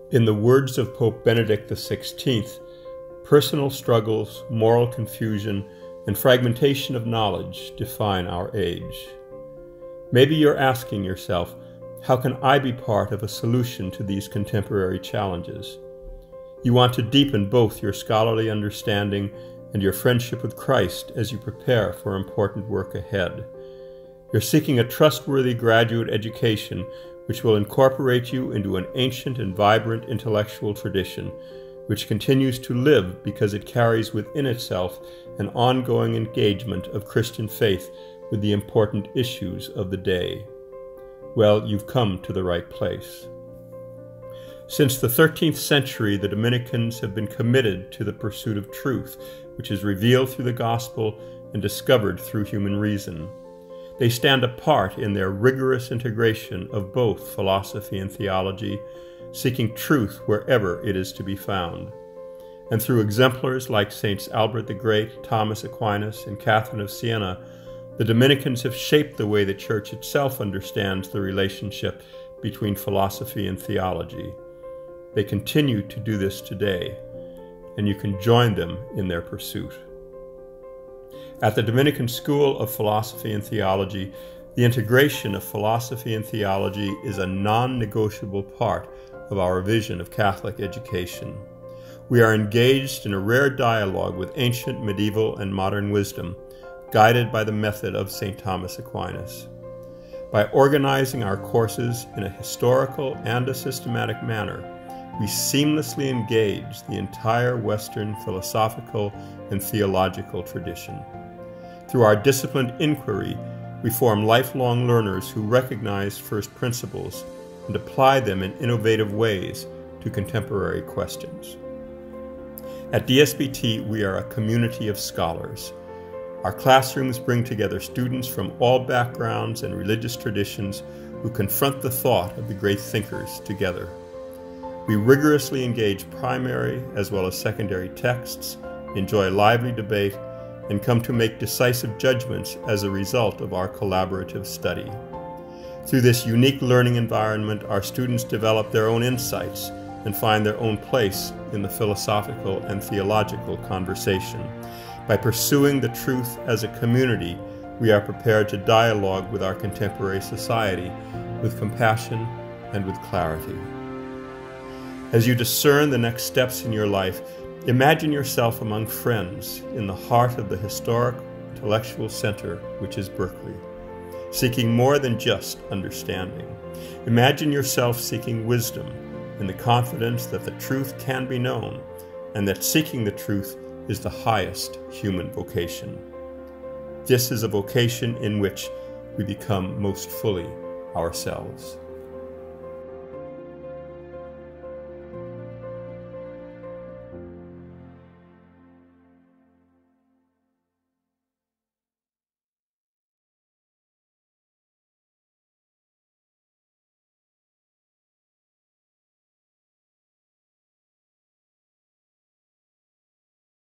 In the words of Pope Benedict XVI, personal struggles, moral confusion, and fragmentation of knowledge define our age. Maybe you're asking yourself, how can I be part of a solution to these contemporary challenges? You want to deepen both your scholarly understanding and your friendship with Christ as you prepare for important work ahead. You're seeking a trustworthy graduate education which will incorporate you into an ancient and vibrant intellectual tradition, which continues to live because it carries within itself an ongoing engagement of Christian faith with the important issues of the day. Well, you've come to the right place. Since the 13th century, the Dominicans have been committed to the pursuit of truth, which is revealed through the gospel and discovered through human reason. They stand apart in their rigorous integration of both philosophy and theology, seeking truth wherever it is to be found. And through exemplars like Saints Albert the Great, Thomas Aquinas, and Catherine of Siena, the Dominicans have shaped the way the Church itself understands the relationship between philosophy and theology. They continue to do this today, and you can join them in their pursuit. At the Dominican School of Philosophy and Theology, the integration of philosophy and theology is a non-negotiable part of our vision of Catholic education. We are engaged in a rare dialogue with ancient, medieval, and modern wisdom, guided by the method of St. Thomas Aquinas. By organizing our courses in a historical and a systematic manner, we seamlessly engage the entire Western philosophical and theological tradition. Through our disciplined inquiry, we form lifelong learners who recognize first principles and apply them in innovative ways to contemporary questions. At DSBT, we are a community of scholars. Our classrooms bring together students from all backgrounds and religious traditions who confront the thought of the great thinkers together. We rigorously engage primary as well as secondary texts, enjoy lively debate, and come to make decisive judgments as a result of our collaborative study. Through this unique learning environment, our students develop their own insights and find their own place in the philosophical and theological conversation. By pursuing the truth as a community, we are prepared to dialogue with our contemporary society with compassion and with clarity. As you discern the next steps in your life, imagine yourself among friends in the heart of the historic intellectual center, which is Berkeley, seeking more than just understanding. Imagine yourself seeking wisdom in the confidence that the truth can be known and that seeking the truth is the highest human vocation. This is a vocation in which we become most fully ourselves.